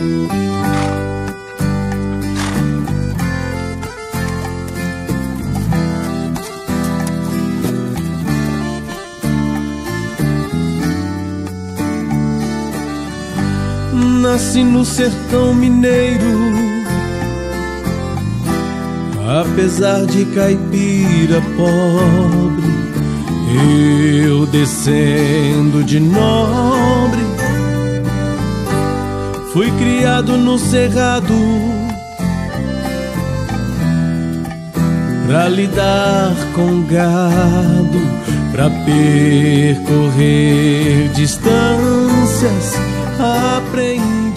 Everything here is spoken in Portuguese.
Nasci no sertão mineiro, apesar de caipira pobre, eu descendo de nobre, fui criado no cerrado pra lidar com gado, pra percorrer distâncias, aprendi